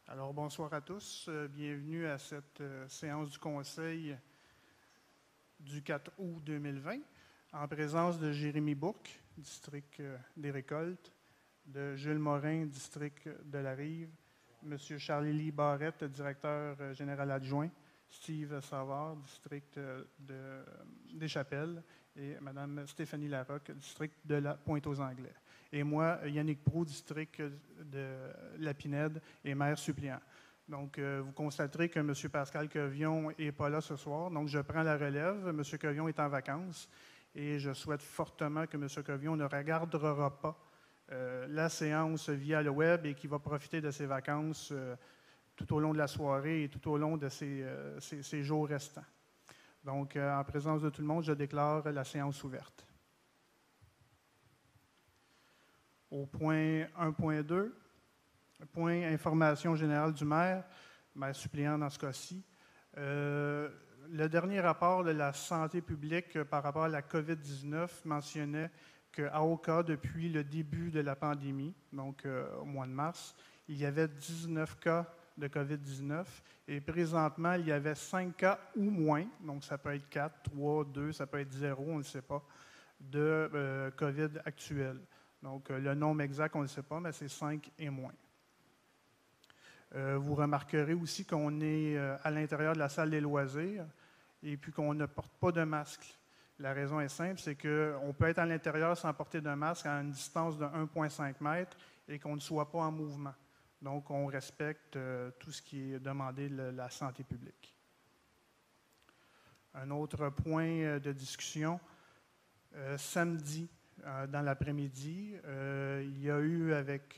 Alors, bonsoir à tous. Bienvenue à cette séance du Conseil du 4 août 2020, en présence de Jérémy Bourque, district des Récoltes, de Jules Morin, district de la Rive, M. Charlie-Lee Barrette, directeur général adjoint, Steve Savard, district des Chapelles, et Mme Stéphanie Larocque, district de la Pointe-aux-Anglais. Et moi, Yannick Proulx, district de la Pinède et maire suppléant. Donc, vous constaterez que M. Pascal Quevillon n'est pas là ce soir, donc je prends la relève. M. Quevillon est en vacances et je souhaite fortement que M. Quevillon ne regardera pas la séance via le web et qu'il va profiter de ses vacances tout au long de la soirée et tout au long de ces jours restants. Donc, en présence de tout le monde, je déclare la séance ouverte. Au point 1.2, point information générale du maire suppléant dans ce cas-ci. Le dernier rapport de la santé publique par rapport à la COVID-19 mentionnait qu'à Oka, depuis le début de la pandémie, donc au mois de mars, il y avait 19 cas de COVID-19 et présentement, il y avait 5 cas ou moins, donc ça peut être 4, 3, 2, ça peut être 0, on ne sait pas, de COVID actuel. Donc, le nombre exact, on ne le sait pas, mais c'est 5 et moins. Vous remarquerez aussi qu'on est à l'intérieur de la salle des loisirs et puis qu'on ne porte pas de masque. La raison est simple, c'est qu'on peut être à l'intérieur sans porter de masque à une distance de 1,5 mètre et qu'on ne soit pas en mouvement. Donc, on respecte tout ce qui est demandé de la santé publique. Un autre point de discussion, samedi, dans l'après-midi, il y a eu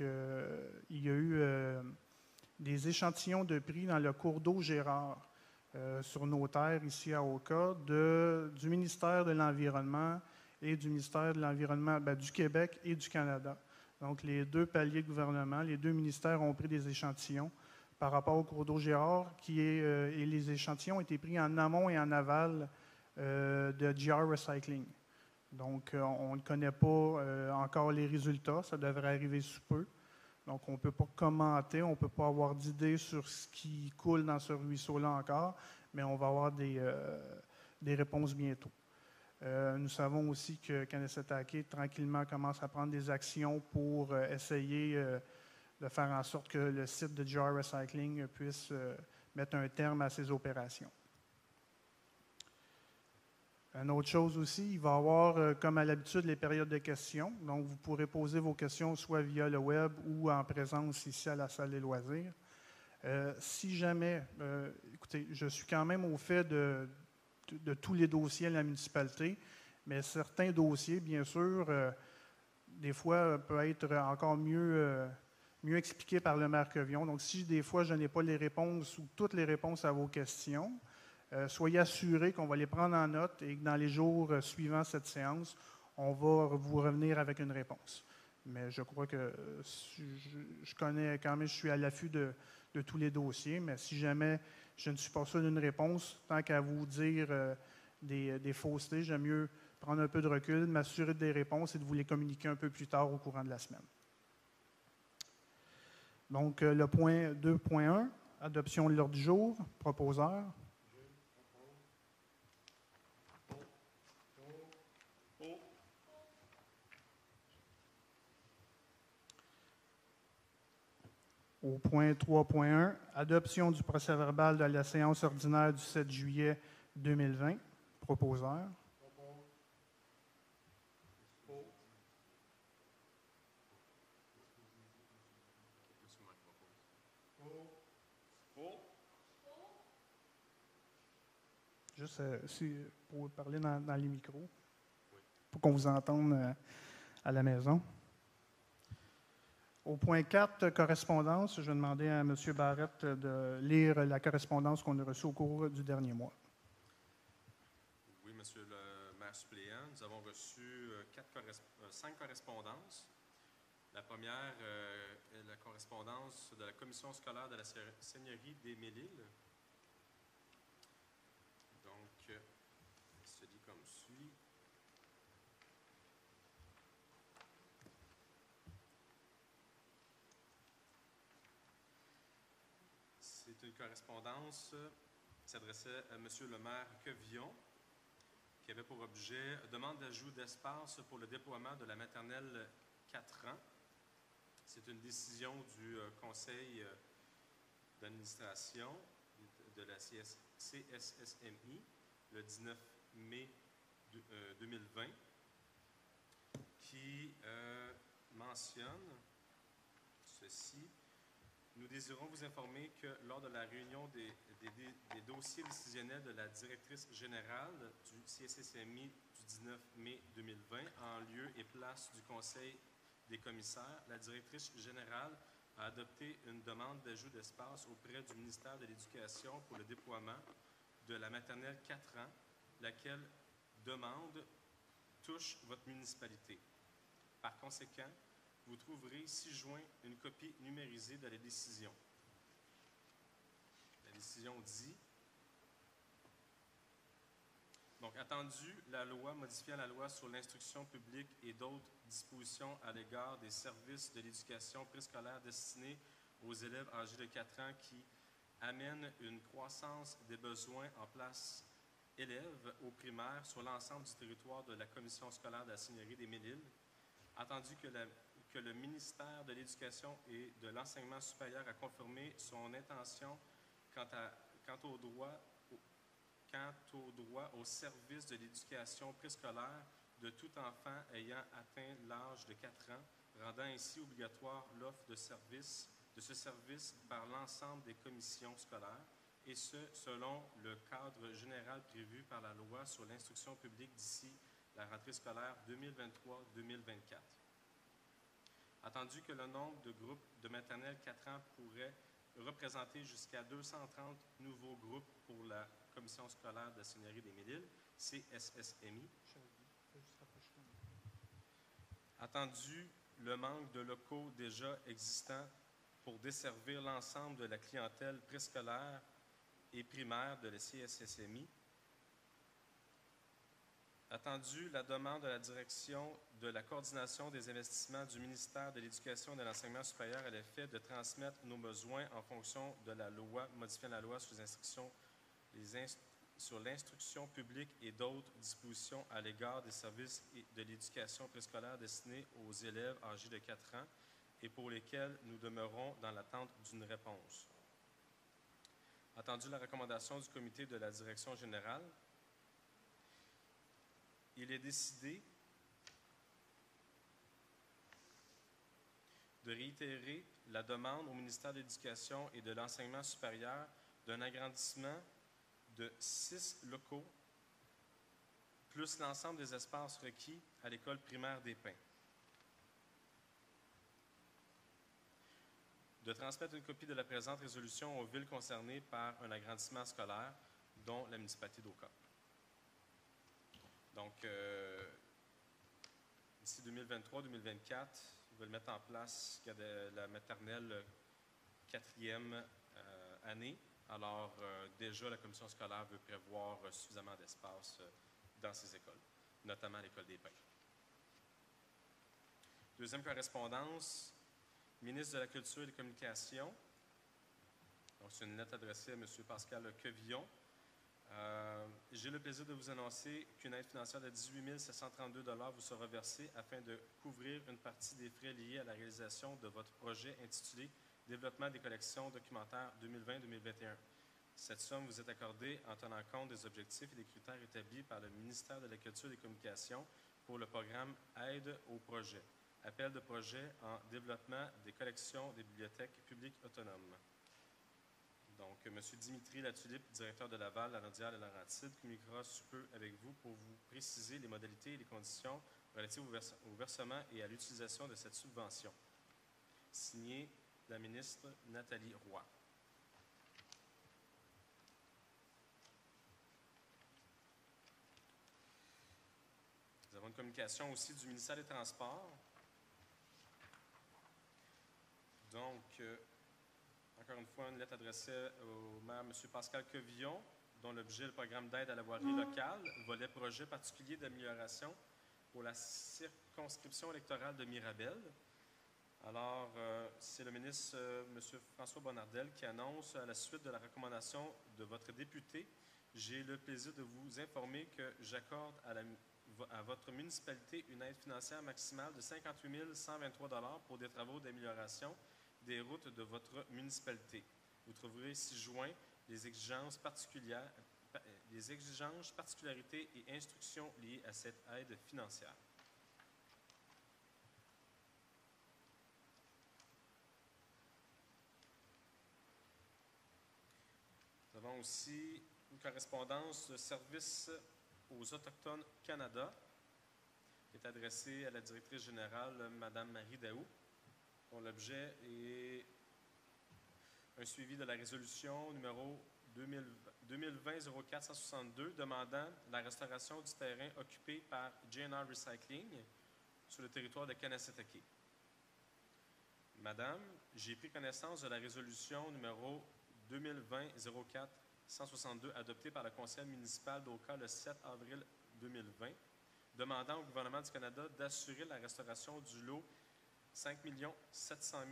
des échantillons de prix dans le cours d'eau Gérard sur nos terres ici à Oka du ministère de l'Environnement et du ministère de l'Environnement du Québec et du Canada. Donc, les deux paliers de gouvernement, les deux ministères ont pris des échantillons par rapport au cours d'eau Gérard et les échantillons ont été pris en amont et en aval de GR Recycling. Donc, on ne connaît pas encore les résultats. Ça devrait arriver sous peu. Donc, on ne peut pas commenter, on ne peut pas avoir d'idée sur ce qui coule dans ce ruisseau-là encore, mais on va avoir des réponses bientôt. Nous savons aussi que Kanesatake, tranquillement, commence à prendre des actions pour essayer de faire en sorte que le site de GR Recycling puisse mettre un terme à ses opérations. Une autre chose aussi, il va y avoir, comme à l'habitude, les périodes de questions. Donc, vous pourrez poser vos questions soit via le web ou en présence ici à la salle des loisirs. Si jamais, écoutez, je suis quand même au fait de tous les dossiers à la municipalité, mais certains dossiers, bien sûr, des fois, peuvent être encore mieux expliqués par le maire Quevillon. Donc, si des fois, je n'ai pas les réponses ou toutes les réponses à vos questions, soyez assurés qu'on va les prendre en note et que dans les jours suivant cette séance, on va vous revenir avec une réponse. Mais je crois que je connais quand même, je suis à l'affût de tous les dossiers, mais si jamais je ne suis pas sûr d'une réponse, tant qu'à vous dire des faussetés, j'aime mieux prendre un peu de recul, m'assurer des réponses et de vous les communiquer un peu plus tard au courant de la semaine. Donc, le point 2.1, adoption de l'ordre du jour, proposeur. Au point 3.1, adoption du procès-verbal de la séance ordinaire du 7 juillet 2020. Proposeur. Juste si pour parler dans les micros, pour qu'on vous entende à la maison. Au point 4, correspondance, je vais demander à M. Barrette de lire la correspondance qu'on a reçue au cours du dernier mois. Oui, M. le maire suppléant, nous avons reçu 5 correspondances. La première est la correspondance de la commission scolaire de la Seigneurie des Mille-Îles. Donc, elle se dit comme suit. C'est une correspondance qui s'adressait à M. le maire Quevillon, qui avait pour objet demande d'ajout d'espace pour le déploiement de la maternelle 4 ans. C'est une décision du conseil d'administration de la CSSMI le 19 mai 2020 qui mentionne ceci. Nous désirons vous informer que lors de la réunion des dossiers décisionnels de la directrice générale du CSSMI du 19 mai 2020, en lieu et place du Conseil des commissaires, la directrice générale a adopté une demande d'ajout d'espace auprès du ministère de l'Éducation pour le déploiement de la maternelle 4 ans, laquelle demande touche votre municipalité. Par conséquent, vous trouverez ci-joint une copie numérisée de la décision. La décision dit: donc, attendu la loi modifiant la loi sur l'instruction publique et d'autres dispositions à l'égard des services de l'éducation préscolaire destinés aux élèves âgés de 4 ans qui amènent une croissance des besoins en places élèves au primaire sur l'ensemble du territoire de la commission scolaire de la Seigneurie des Mille-Îles, attendu que le ministère de l'Éducation et de l'Enseignement supérieur a confirmé son intention quant au droit au service de l'éducation préscolaire de tout enfant ayant atteint l'âge de 4 ans, rendant ainsi obligatoire l'offre de ce service par l'ensemble des commissions scolaires, et ce, selon le cadre général prévu par la loi sur l'instruction publique d'ici la rentrée scolaire 2023-2024. Attendu que le nombre de groupes de maternelle 4 ans pourrait représenter jusqu'à 230 nouveaux groupes pour la Commission scolaire de la Seigneurie des Mille-Îles, CSSMI. Attendu le manque de locaux déjà existants pour desservir l'ensemble de la clientèle préscolaire et primaire de la CSSMI. Attendu la demande de la direction de la coordination des investissements du ministère de l'Éducation et de l'Enseignement supérieur à l'effet de transmettre nos besoins en fonction de la loi modifiant la loi sur l'instruction publique et d'autres dispositions à l'égard des services de l'éducation préscolaire destinés aux élèves âgés de 4 ans et pour lesquels nous demeurons dans l'attente d'une réponse. Attendu la recommandation du comité de la direction générale, il est décidé de réitérer la demande au ministère de l'Éducation et de l'Enseignement supérieur d'un agrandissement de 6 locaux, plus l'ensemble des espaces requis à l'école primaire des Pins. De transmettre une copie de la présente résolution aux villes concernées par un agrandissement scolaire, dont la municipalité d'Oka. Donc, d'ici 2023-2024, ils veulent mettre en place la maternelle 4e année. Alors, déjà, la commission scolaire veut prévoir suffisamment d'espace dans ces écoles, notamment l'école des Pins. Deuxième correspondance, ministre de la Culture et des Communications. Donc, c'est une lettre adressée à M. Pascal Quevillon. J'ai le plaisir de vous annoncer qu'une aide financière de 18 732 $ vous sera versée afin de couvrir une partie des frais liés à la réalisation de votre projet intitulé « Développement des collections documentaires 2020-2021 ». Cette somme vous est accordée en tenant compte des objectifs et des critères établis par le ministère de la Culture et des Communications pour le programme « Aide au projet », appel de projet en développement des collections des bibliothèques publiques autonomes. Donc, M. Dimitri Latulippe, directeur de Laval, La Naudière et Laurentides, communiquera sous peu avec vous pour vous préciser les modalités et les conditions relatives au versement et à l'utilisation de cette subvention. Signé la ministre Nathalie Roy. Nous avons une communication aussi du ministère des Transports. Donc, encore une fois, une lettre adressée au maire M. Pascal Quevillon, dont l'objet est le programme d'aide à la voirie locale, volet projet particulier d'amélioration pour la circonscription électorale de Mirabel. Alors, c'est le ministre, M. François Bonnardel, qui annonce, à la suite de la recommandation de votre député, j'ai le plaisir de vous informer que j'accorde à votre municipalité une aide financière maximale de 58 123 $ pour des travaux d'amélioration des routes de votre municipalité. Vous trouverez ci-joint les exigences, particularités et instructions liées à cette aide financière. Nous avons aussi une correspondance de Service aux Autochtones Canada qui est adressée à la directrice générale, Mme Marie Daou, dont l'objet est un suivi de la résolution numéro 2020-04-162 demandant la restauration du terrain occupé par J&R Recycling sur le territoire de Kanesatake. Madame, j'ai pris connaissance de la résolution numéro 2020-04-162 adoptée par le conseil municipal d'Oka le 7 avril 2020, demandant au gouvernement du Canada d'assurer la restauration du lot 5 700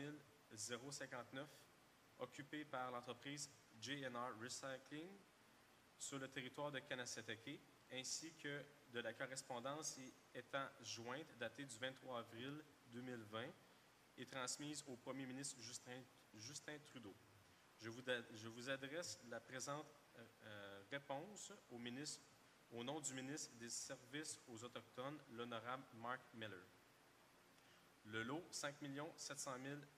059 occupé par l'entreprise J&R Recycling sur le territoire de Kanesatake, ainsi que de la correspondance y étant jointe datée du 23 avril 2020 et transmise au premier ministre Justin Trudeau. Je vous adresse la présente réponse au nom du ministre des Services aux Autochtones, l'honorable Mark Miller. Le lot 5 700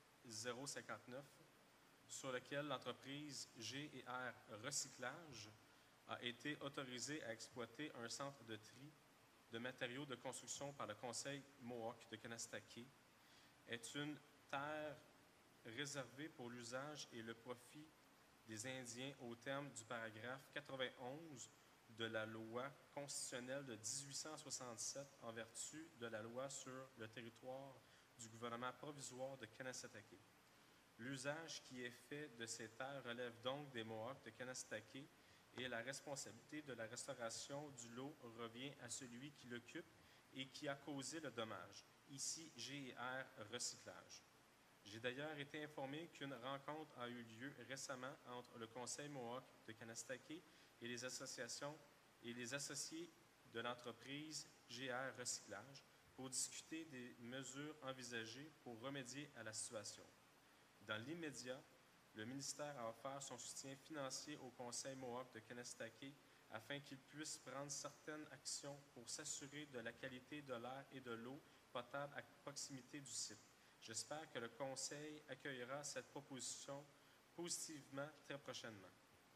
059 sur lequel l'entreprise G&R Recyclage a été autorisée à exploiter un centre de tri de matériaux de construction par le Conseil Mohawk de Kanesatake est une terre réservée pour l'usage et le profit des Indiens au terme du paragraphe 91 de la loi constitutionnelle de 1867 en vertu de la loi sur le territoire du gouvernement provisoire de Kanesatake. L'usage qui est fait de ces terres relève donc des Mohawks de Kanesatake et la responsabilité de la restauration du lot revient à celui qui l'occupe et qui a causé le dommage, ici G&R Recyclage. J'ai d'ailleurs été informé qu'une rencontre a eu lieu récemment entre le Conseil Mohawk de Kanesatake et les associations et les associés de l'entreprise G&R Recyclage pour discuter des mesures envisagées pour remédier à la situation. Dans l'immédiat, le ministère a offert son soutien financier au Conseil Mohawk de Kanesatake afin qu'il puisse prendre certaines actions pour s'assurer de la qualité de l'air et de l'eau potable à proximité du site. J'espère que le Conseil accueillera cette proposition positivement très prochainement.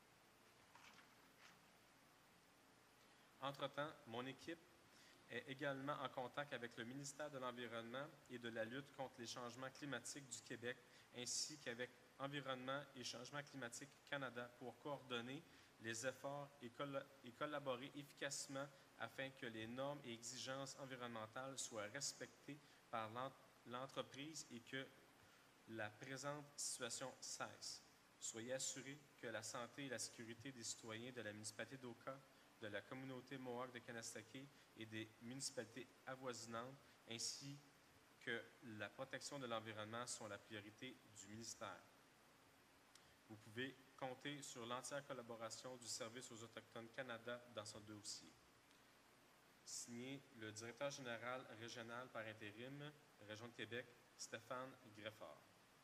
Entre-temps, mon équipe est également en contact avec le ministère de l'Environnement et de la lutte contre les changements climatiques du Québec, ainsi qu'avec Environnement et Changements climatiques Canada pour coordonner les efforts et collaborer efficacement afin que les normes et exigences environnementales soient respectées par l'entreprise et que la présente situation cesse. Soyez assurés que la santé et la sécurité des citoyens de la municipalité d'Oka, de la communauté Mohawk de Kanesatake et des municipalités avoisinantes, ainsi que la protection de l'environnement sont la priorité du ministère. Vous pouvez compter sur l'entière collaboration du Service aux Autochtones Canada dans ce dossier. Signé le directeur général régional par intérim, Région de Québec, Stéphane Greffard.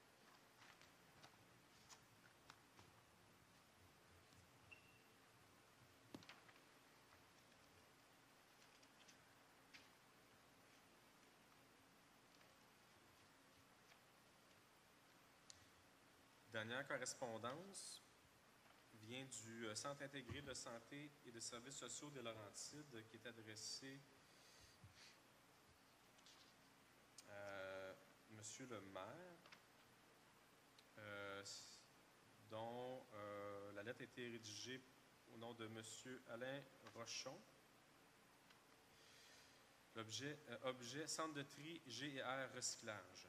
Dernière correspondance vient du Centre intégré de santé et de services sociaux des Laurentides qui est adressé à M. le maire, dont la lettre a été rédigée au nom de M. Alain Rochon. Objet Centre de tri G&R Recyclage.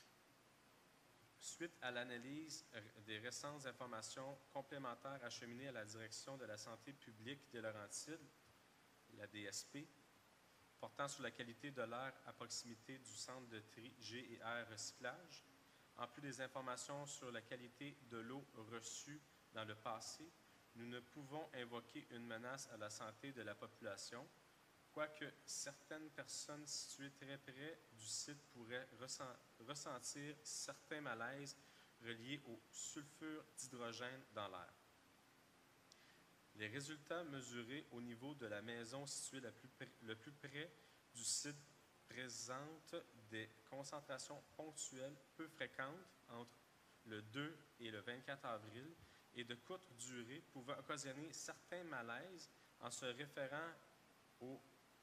Suite à l'analyse des récentes informations complémentaires acheminées à la Direction de la santé publique des Laurentides, la DSP, portant sur la qualité de l'air à proximité du centre de tri G et R recyclage. En plus des informations sur la qualité de l'eau reçue dans le passé, nous ne pouvons invoquer une menace à la santé de la population, quoique certaines personnes situées très près du site pourraient ressentir certains malaises reliés au sulfure d'hydrogène dans l'air. Les résultats mesurés au niveau de la maison située le plus près du site présentent des concentrations ponctuelles peu fréquentes entre le 2 et le 24 avril et de courte durée pouvant occasionner certains malaises en se référant au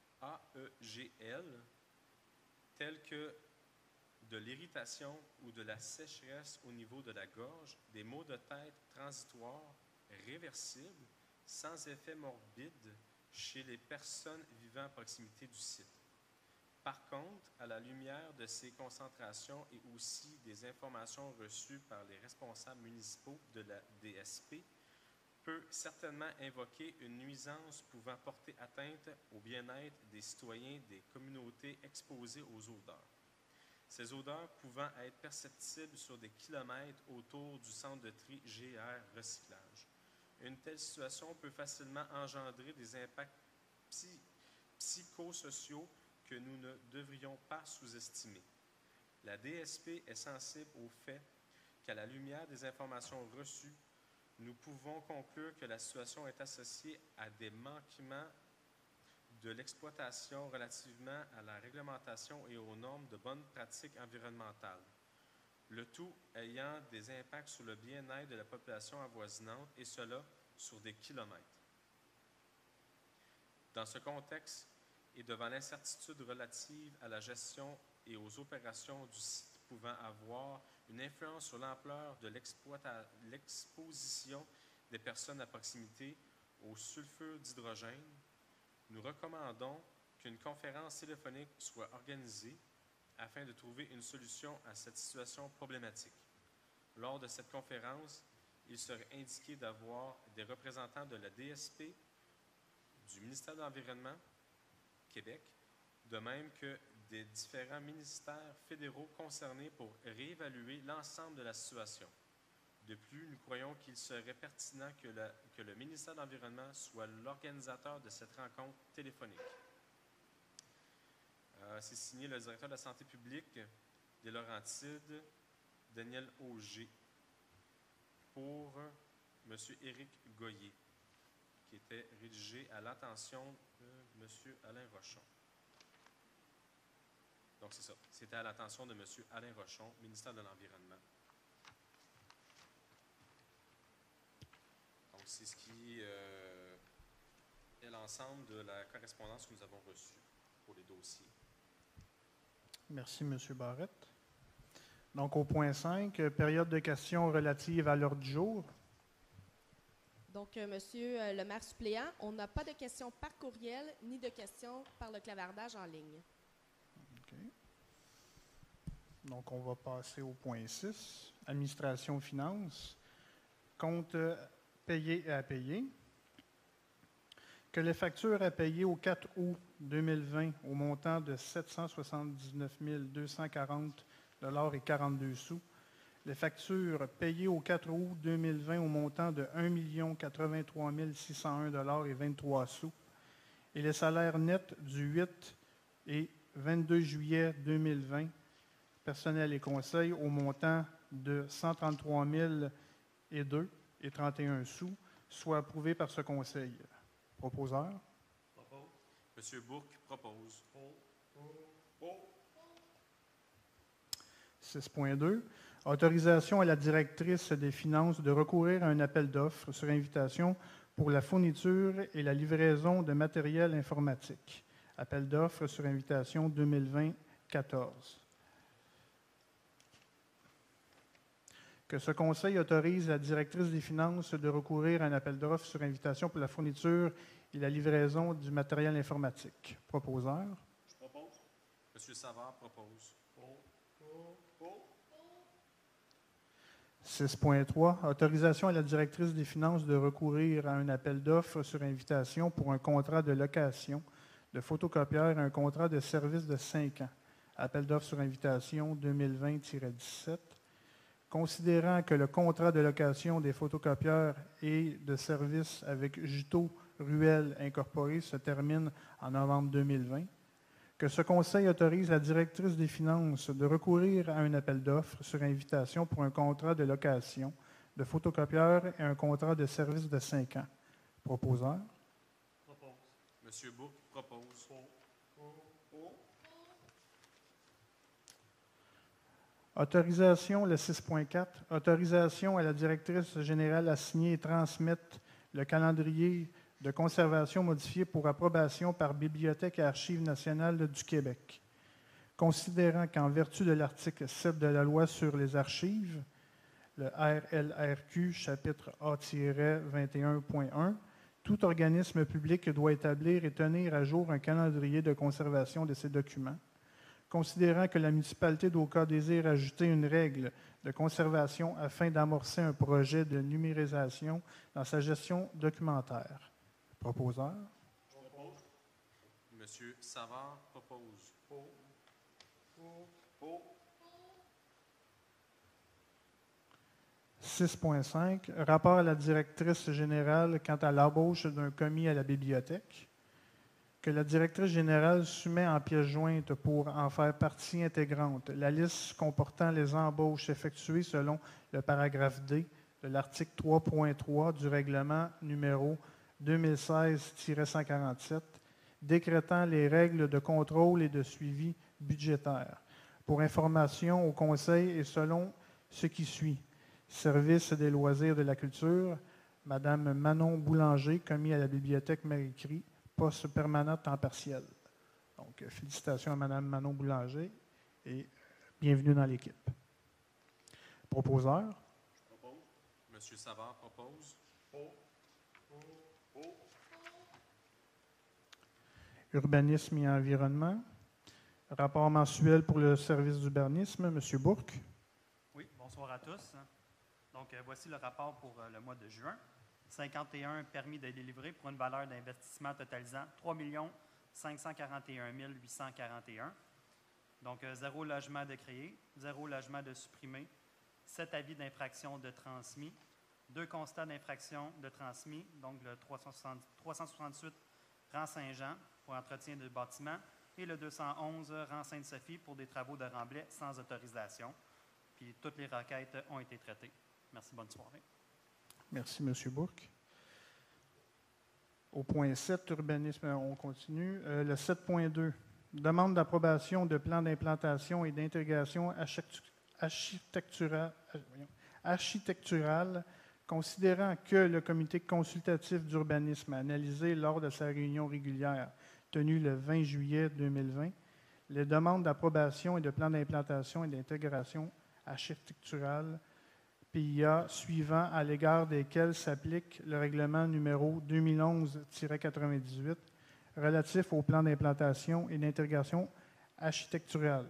AEGL, tels que de l'irritation ou de la sécheresse au niveau de la gorge, des maux de tête transitoires, réversibles, sans effet morbide chez les personnes vivant à proximité du site. Par contre, à la lumière de ces concentrations et aussi des informations reçues par les responsables municipaux de la DSP, peut certainement invoquer une nuisance pouvant porter atteinte au bien-être des citoyens des communautés exposées aux odeurs. Ces odeurs pouvant être perceptibles sur des kilomètres autour du centre de tri GR recyclage. Une telle situation peut facilement engendrer des impacts psychosociaux que nous ne devrions pas sous-estimer. La DSP est sensible au fait qu'à la lumière des informations reçues, nous pouvons conclure que la situation est associée à des manquements de l'exploitation relativement à la réglementation et aux normes de bonnes pratiques environnementales, le tout ayant des impacts sur le bien-être de la population avoisinante et cela sur des kilomètres. Dans ce contexte, et devant l'incertitude relative à la gestion et aux opérations du site pouvant avoir une influence sur l'ampleur de l'exposition des personnes à proximité au sulfure d'hydrogène, nous recommandons qu'une conférence téléphonique soit organisée afin de trouver une solution à cette situation problématique. Lors de cette conférence, il serait indiqué d'avoir des représentants de la DSP, du ministère de l'Environnement, Québec, de même que des différents ministères fédéraux concernés pour réévaluer l'ensemble de la situation. De plus, nous croyons qu'il serait pertinent que le ministère de l'Environnement soit l'organisateur de cette rencontre téléphonique. C'est signé le directeur de la santé publique des Laurentides, Daniel Auger, pour M. Éric Goyer, qui était rédigé à l'attention de M. Alain Rochon. Donc, c'est ça. C'était à l'attention de M. Alain Rochon, ministère de l'Environnement. Donc, c'est ce qui est l'ensemble de la correspondance que nous avons reçue pour les dossiers. Merci, M. Barrette. Donc, au point 5, période de questions relative à l'ordre du jour. Donc, Monsieur le maire suppléant, on n'a pas de questions par courriel ni de questions par le clavardage en ligne. OK. Donc, on va passer au point 6, administration finances, compte payé et à payer. Que les factures à payer au 4 août 2020 au montant de 779 240 $ et 42 sous. Les factures payées au 4 août 2020 au montant de 1 083 601 $ et 23 sous. Et les salaires nets du 8 et 22 juillet 2020, personnel et conseil, au montant de 133 002 et 31 sous, soit approuvés par ce conseil. Proposeur. Propose. M. Bourque propose. 6.2. Autorisation à la directrice des finances de recourir à un appel d'offres sur invitation pour la fourniture et la livraison de matériel informatique. Appel d'offres sur invitation 2020-14. Que ce conseil autorise la directrice des finances de recourir à un appel d'offres sur invitation pour la fourniture et la livraison du matériel informatique. Proposeur. Je propose. M. Savard propose. 6.3. Autorisation à la directrice des finances de recourir à un appel d'offres sur invitation pour un contrat de location de photocopieur et un contrat de service de 5 ans. Appel d'offres sur invitation 2020-17. Considérant que le contrat de location des photocopieurs et de service avec Juto Ruel Incorporé se termine en novembre 2020, que ce Conseil autorise la directrice des finances de recourir à un appel d'offres sur invitation pour un contrat de location de photocopieurs et un contrat de service de 5 ans. Proposeur. Propose. M. Bourque propose. Autorisation, le 6.4. Autorisation à la directrice générale à signer et transmettre le calendrier de conservation modifié pour approbation par Bibliothèque et Archives nationales du Québec. Considérant qu'en vertu de l'article 7 de la Loi sur les archives, le RLRQ, chapitre A-21.1, tout organisme public doit établir et tenir à jour un calendrier de conservation de ces documents. Considérant que la municipalité d'Oka désire ajouter une règle de conservation afin d'amorcer un projet de numérisation dans sa gestion documentaire. Proposeur. M. Savard propose. 6.5. Rapport à la directrice générale quant à l'embauche d'un commis à la bibliothèque. Que la directrice générale soumet en pièce jointe pour en faire partie intégrante la liste comportant les embauches effectuées selon le paragraphe D de l'article 3.3 du règlement numéro 2016-147, décrétant les règles de contrôle et de suivi budgétaire. Pour information au Conseil et selon ce qui suit. Service des loisirs de la culture, Mme Manon Boulanger, commis à la bibliothèque Marie-Curie, poste permanent temps partiel. Donc, félicitations à Mme Manon Boulanger et bienvenue dans l'équipe. Proposeur. Je propose. M. Savard propose. Urbanisme et environnement. Rapport mensuel pour le service d'urbanisme, M. Bourque. Oui, bonsoir à tous. Donc, voici le rapport pour le mois de juin. 51 permis de délivrer pour une valeur d'investissement totalisant 3 541 841. Donc, 0 logement de créé, 0 logement de supprimé, 7 avis d'infraction de transmis, 2 constats d'infraction de transmis, donc le 368 rang Saint-Jean pour entretien de bâtiment et le 211 rang Sainte-Sophie pour des travaux de remblai sans autorisation. Puis, toutes les requêtes ont été traitées. Merci, bonne soirée. Merci, M. Bourque. Au point 7, urbanisme, on continue. Le 7.2, demande d'approbation de plan d'implantation et d'intégration architecturale, considérant que le comité consultatif d'urbanisme a analysé lors de sa réunion régulière tenue le 20 juillet 2020 les demandes d'approbation et de plan d'implantation et d'intégration architecturale PIA suivants à l'égard desquels s'applique le règlement numéro 2011-98 relatif au plan d'implantation et d'intégration architecturale.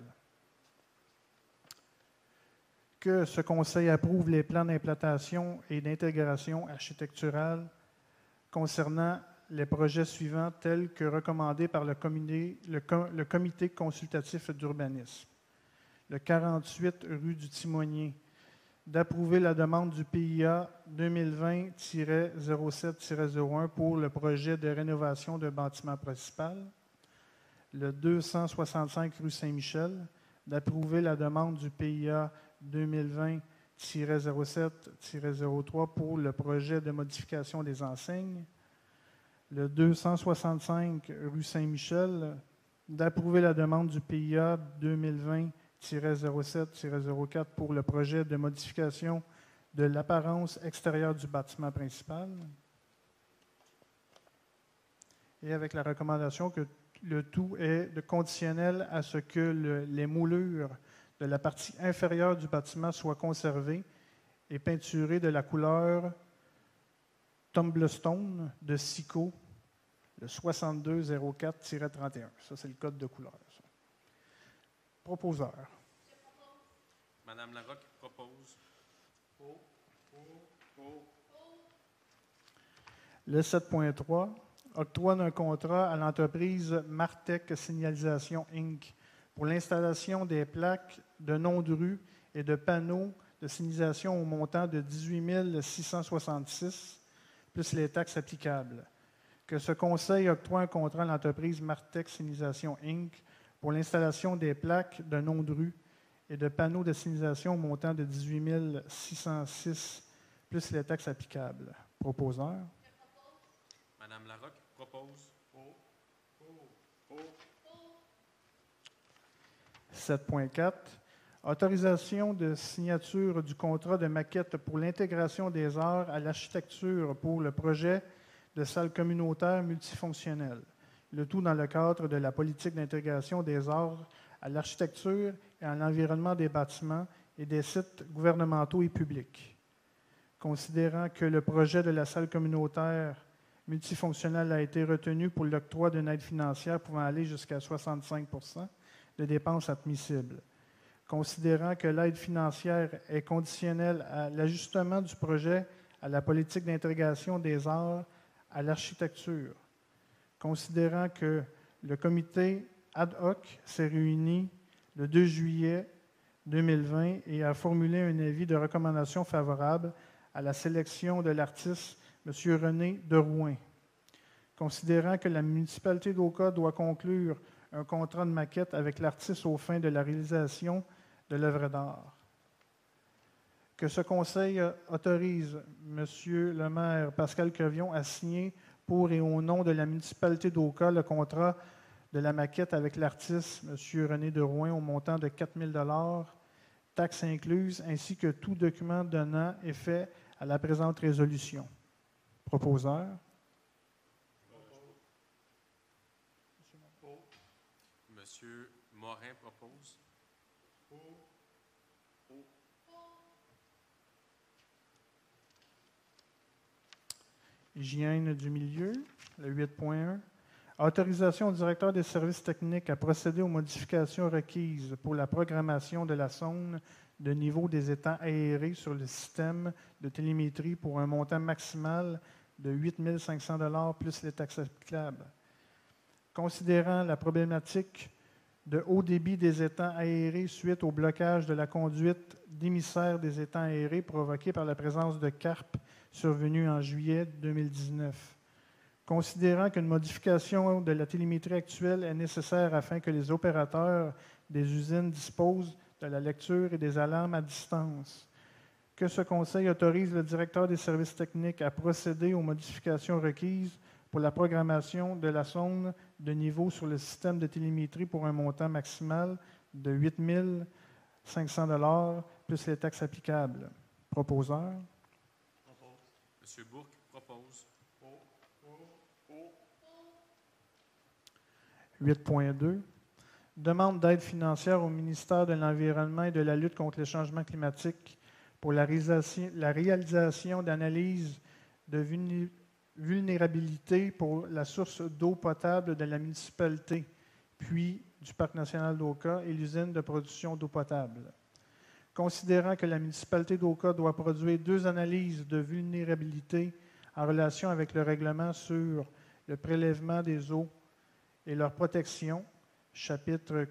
Que ce Conseil approuve les plans d'implantation et d'intégration architecturale concernant les projets suivants tels que recommandés par le comité consultatif d'urbanisme. Le 48 rue du Timonier, d'approuver la demande du PIA 2020-07-01 pour le projet de rénovation d'un bâtiment principal. Le 265 rue Saint-Michel, d'approuver la demande du PIA 2020-07-03 pour le projet de modification des enseignes. Le 265 rue Saint-Michel, d'approuver la demande du PIA 2020-07-04 pour le projet de modification de l'apparence extérieure du bâtiment principal. Et avec la recommandation que le tout est de conditionnel à ce que les moulures de la partie inférieure du bâtiment soient conservées et peinturées de la couleur Tumblestone de SICO, le 6204-31. Ça, c'est le code de couleur. Ça. Proposeur. Madame Larocque propose. Le 7.3, octroi d'un contrat à l'entreprise Martech Signalisation Inc. pour l'installation des plaques de nom de rue et de panneaux de signalisation au montant de 18 666, plus les taxes applicables. Que ce conseil octroie un contrat à l'entreprise Martech Signalisation Inc. pour l'installation des plaques de nom de rue et de panneaux de signalisation au montant de 18 606, plus les taxes applicables. Proposeur. Madame Larocque propose. 7.4. Autorisation de signature du contrat de maquette pour l'intégration des arts à l'architecture pour le projet de salle communautaire multifonctionnelle. Le tout dans le cadre de la politique d'intégration des arts à l'architecture et à l'environnement des bâtiments et des sites gouvernementaux et publics. Considérant que le projet de la salle communautaire multifonctionnelle a été retenu pour l'octroi d'une aide financière pouvant aller jusqu'à 65 % de dépenses admissibles. Considérant que l'aide financière est conditionnelle à l'ajustement du projet à la politique d'intégration des arts à l'architecture. Considérant que le comité ad hoc s'est réuni le 2 juillet 2020 et a formulé un avis de recommandation favorable à la sélection de l'artiste M. René Derouin. Considérant que la municipalité d'Oka doit conclure un contrat de maquette avec l'artiste aux fins de la réalisation de l'œuvre d'art. Que ce conseil autorise M. le maire Pascal Crevion à signer pour et au nom de la municipalité d'Oka le contrat de la maquette avec l'artiste M. René Derouin au montant de 4 000 taxes incluses, ainsi que tout document donnant effet à la présente résolution. Proposeur. Monsieur Morin propose. Hygiène du milieu, le 8.1. Autorisation au directeur des services techniques à procéder aux modifications requises pour la programmation de la sonde de niveau des étangs aérés sur le système de télémétrie pour un montant maximal de 8 500 $ plus les taxes applicables. Considérant la problématique de haut débit des étangs aérés suite au blocage de la conduite d'émissaire des étangs aérés provoqué par la présence de carpes survenue en juillet 2019. Considérant qu'une modification de la télémétrie actuelle est nécessaire afin que les opérateurs des usines disposent de la lecture et des alarmes à distance. Que ce conseil autorise le directeur des services techniques à procéder aux modifications requises pour la programmation de la sonde de niveau sur le système de télémétrie pour un montant maximal de 8 500 $ plus les taxes applicables. Proposeur. Monsieur Bourque propose. 8.2. Demande d'aide financière au ministère de l'Environnement et de la lutte contre les changements climatiques pour la réalisation d'analyses de vulnérabilité pour la source d'eau potable de la municipalité, puis du Parc national d'Oka et l'usine de production d'eau potable. Considérant que la municipalité d'Oka doit produire 2 analyses de vulnérabilité en relation avec le règlement sur le prélèvement des eaux et leur protection, chapitre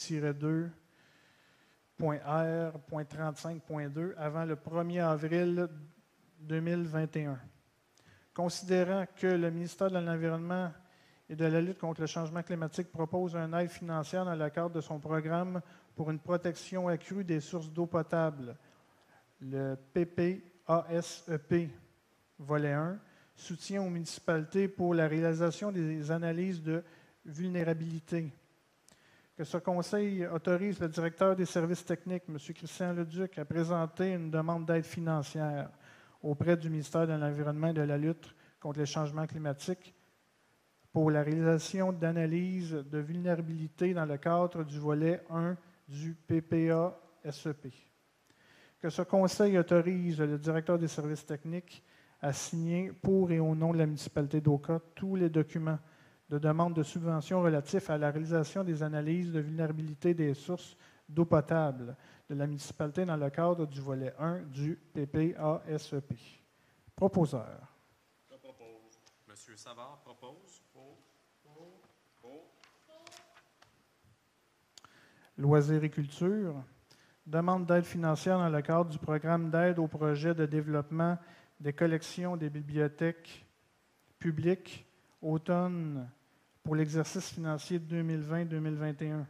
Q-2.R.35.2, avant le 1er avril 2021. Considérant que le ministère de l'Environnement et de la lutte contre le changement climatique propose une aide financière dans le cadre de son programme pour une protection accrue des sources d'eau potable, le PPASEP, volet 1, soutien aux municipalités pour la réalisation des analyses de vulnérabilité. Que ce conseil autorise le directeur des services techniques, M. Christian Leduc, à présenter une demande d'aide financière auprès du ministère de l'Environnement et de la lutte contre les changements climatiques pour la réalisation d'analyses de vulnérabilité dans le cadre du volet 1 du PPASEP. Que ce conseil autorise le directeur des services techniques à signer pour et au nom de la municipalité d'Oka tous les documents de demande de subvention relatifs à la réalisation des analyses de vulnérabilité des sources d'eau potable de la municipalité dans le cadre du volet 1 du PPASEP. Proposeur. M. M. Savard propose. Loisirs et culture. Demande d'aide financière dans le cadre du programme d'aide au projet de développement des collections des bibliothèques publiques automne pour l'exercice financier 2020-2021.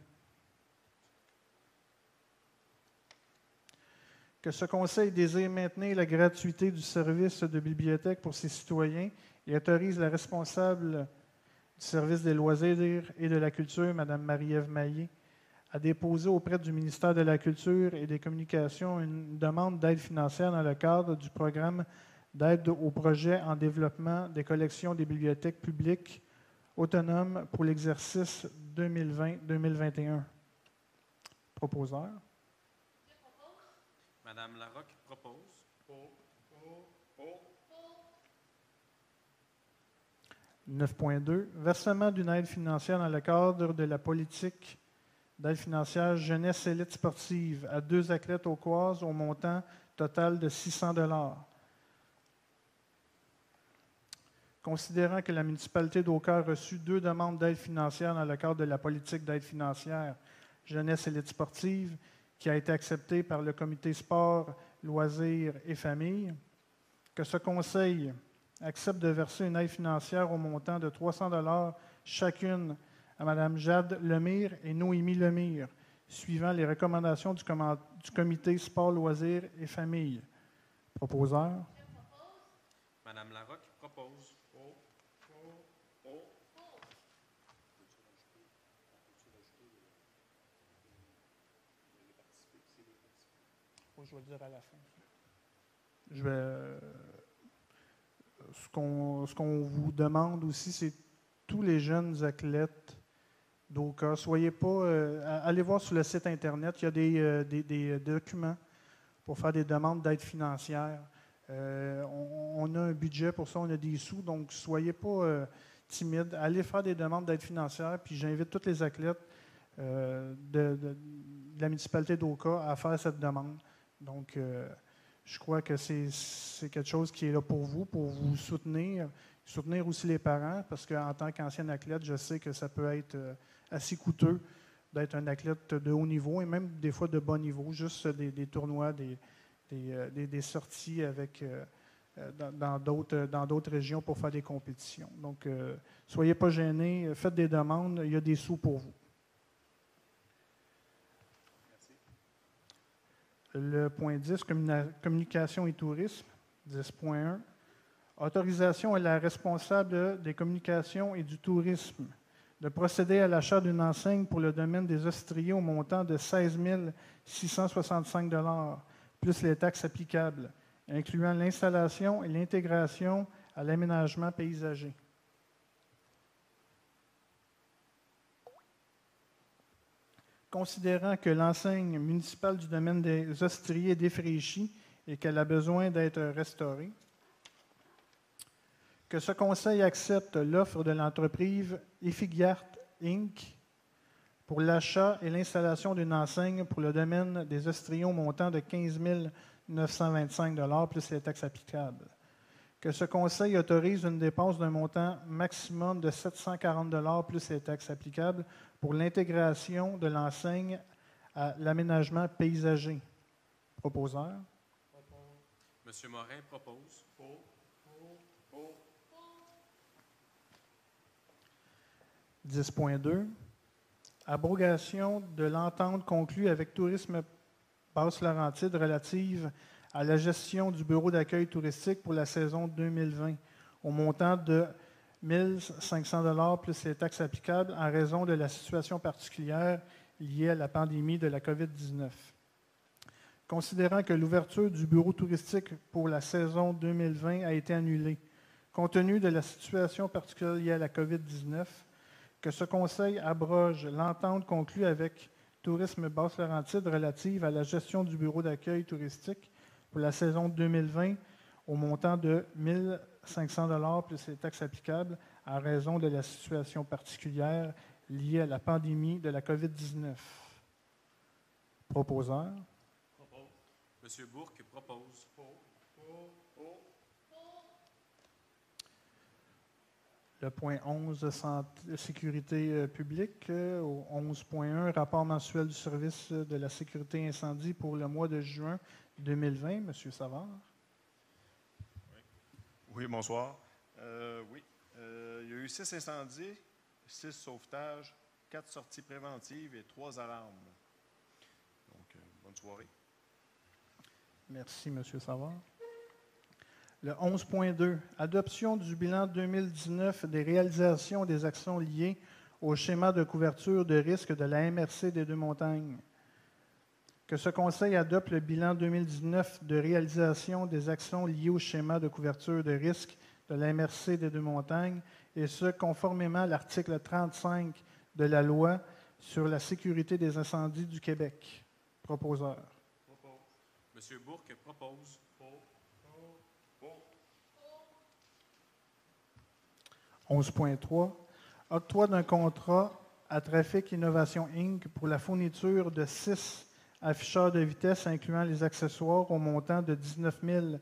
Que ce Conseil désire maintenir la gratuité du service de bibliothèque pour ses citoyens et autorise la responsable du service des loisirs et de la culture, Mme Marie-Ève Maillé, à déposer auprès du ministère de la Culture et des Communications une demande d'aide financière dans le cadre du programme d'aide au projet en développement des collections des bibliothèques publiques autonomes pour l'exercice 2020-2021. Proposeur. Mme Larocque propose. 9.2. Versement d'une aide financière dans le cadre de la politique d'aide financière jeunesse élite sportive à 2 athlètes au Coise au montant total de 600 $. Considérant que la municipalité d'Oka a reçu 2 demandes d'aide financière dans le cadre de la politique d'aide financière jeunesse élite sportive qui a été acceptée par le comité sport, loisirs et famille, que ce conseil accepte de verser une aide financière au montant de 300 $ chacune à Mme Jade Lemire et Noémie Lemire, suivant les recommandations du comité sport, loisirs et famille. Proposeur. Mme Larocque propose. Je vais le dire à la fin. Ce qu'on vous demande aussi, c'est tous les jeunes athlètes d'Oka. Soyez pas. Allez voir sur le site Internet, il y a des documents pour faire des demandes d'aide financière. On a un budget pour ça, on a des sous, donc soyez pas timides. Allez faire des demandes d'aide financière, puis j'invite tous les athlètes de la municipalité d'Oka à faire cette demande. Donc, je crois que c'est quelque chose qui est là pour vous soutenir aussi les parents, parce qu'en tant qu'ancien athlète, je sais que ça peut être assez coûteux d'être un athlète de haut niveau et même des fois de bas niveau, juste des tournois, des sorties avec, dans d'autres régions pour faire des compétitions. Donc, soyez pas gênés, faites des demandes, il y a des sous pour vous. Le point 10, communication et tourisme, 10.1. Autorisation à la responsable des communications et du tourisme de procéder à l'achat d'une enseigne pour le domaine des Ostriers au montant de 16 665 $, plus les taxes applicables, incluant l'installation et l'intégration à l'aménagement paysager. Considérant que l'enseigne municipale du domaine des Ostriers est défraîchie et qu'elle a besoin d'être restaurée, que ce conseil accepte l'offre de l'entreprise Effigiart Inc. pour l'achat et l'installation d'une enseigne pour le domaine des Ostriers au montant de 15 925 $ plus les taxes applicables. Que ce conseil autorise une dépense d'un montant maximum de 740 $ plus les taxes applicables pour l'intégration de l'enseigne à l'aménagement paysager. Proposeur. M. Morin propose. 10.2. Abrogation de l'entente conclue avec Tourisme Basse-Laurentide relative à la gestion du bureau d'accueil touristique pour la saison 2020 au montant de 1 500 $ plus les taxes applicables en raison de la situation particulière liée à la pandémie de la COVID-19. Considérant que l'ouverture du bureau touristique pour la saison 2020 a été annulée, compte tenu de la situation particulière liée à la COVID-19, que ce conseil abroge l'entente conclue avec Tourisme Basse-Laurentide relative à la gestion du bureau d'accueil touristique pour la saison 2020 au montant de 1 500 $ plus les taxes applicables en raison de la situation particulière liée à la pandémie de la COVID-19. Proposeur. M. Bourque propose. Le point 11, sécurité publique. Au 11.1, rapport mensuel du service de la sécurité incendie pour le mois de juin 2020. Monsieur Savard. Oui, bonsoir. Oui, il y a eu 6 incendies, 6 sauvetages, 4 sorties préventives et 3 alarmes. Donc, bonne soirée. Merci, Monsieur Savard. Le 11.2, adoption du bilan 2019 des réalisations des actions liées au schéma de couverture de risque de la MRC des Deux-Montagnes. Que ce Conseil adopte le bilan 2019 de réalisation des actions liées au schéma de couverture de risque de la MRC des Deux-Montagnes, et ce, conformément à l'article 35 de la Loi sur la sécurité des incendies du Québec. Proposeur. Monsieur Bourque propose. 11.3. Octroi d'un contrat à Trafic Innovation Inc. pour la fourniture de 6 afficheurs de vitesse incluant les accessoires au montant de 19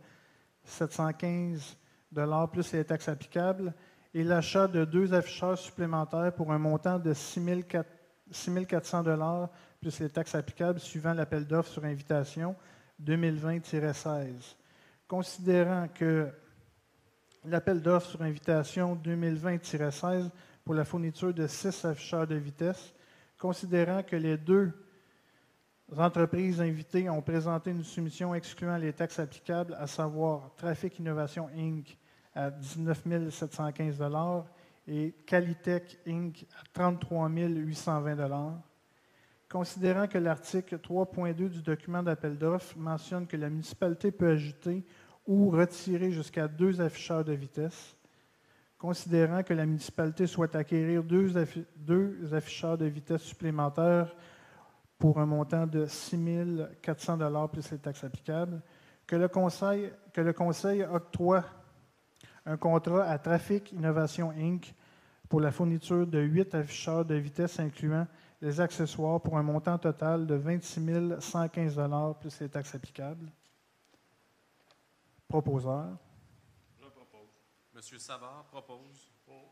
715 $ plus les taxes applicables et l'achat de 2 afficheurs supplémentaires pour un montant de 6 400 $ plus les taxes applicables suivant l'appel d'offres sur invitation 2020-16. Considérant que l'appel d'offres sur invitation 2020-16 pour la fourniture de 6 afficheurs de vitesse, considérant que les 2 entreprises invitées ont présenté une soumission excluant les taxes applicables, à savoir Trafic Innovation Inc. à 19 715 $ et Qualitech Inc. à 33 820 $. Considérant que l'article 3.2 du document d'appel d'offres mentionne que la municipalité peut ajouter ou retirer jusqu'à 2 afficheurs de vitesse, considérant que la municipalité souhaite acquérir 2 afficheurs de vitesse supplémentaires pour un montant de 6 400 $ plus les taxes applicables, que le Conseil octroie un contrat à Trafic Innovation Inc. pour la fourniture de 8 afficheurs de vitesse incluant les accessoires pour un montant total de 26 115 $ plus les taxes applicables. Proposeur. Je propose. Monsieur Savard propose.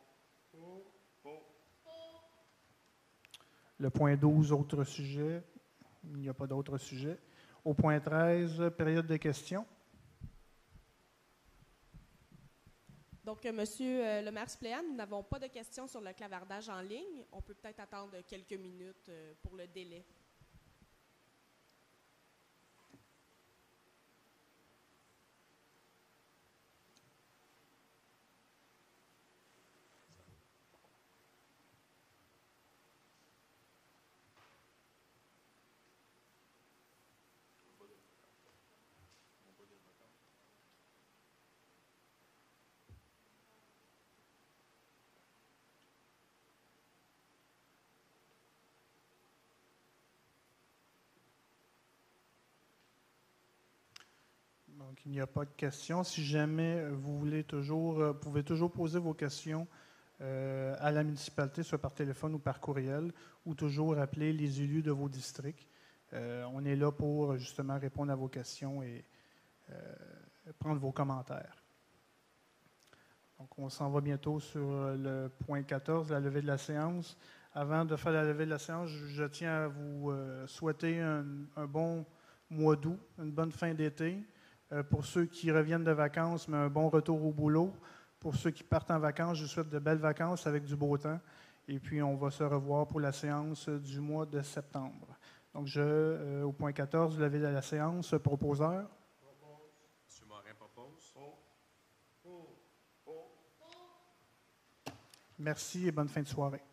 Le point 12, autres sujets. Il n'y a pas d'autres sujets. Au point 13, période de questions. Donc, Monsieur le maire suppléant, nous n'avons pas de questions sur le clavardage en ligne. On peut peut-être attendre quelques minutes pour le délai. Donc, il n'y a pas de questions. Si jamais vous voulez pouvez toujours poser vos questions à la municipalité, soit par téléphone ou par courriel, ou toujours appeler les élus de vos districts. On est là pour justement répondre à vos questions et prendre vos commentaires. Donc, on s'en va bientôt sur le point 14, la levée de la séance. Avant de faire la levée de la séance, je tiens à vous souhaiter un bon mois d'août, une bonne fin d'été. Pour ceux qui reviennent de vacances, mais un bon retour au boulot. Pour ceux qui partent en vacances, je vous souhaite de belles vacances avec du beau temps. Et puis, on va se revoir pour la séance du mois de septembre. Donc, au point 14, levée de la séance, proposeur. Monsieur Morin propose. Merci et bonne fin de soirée.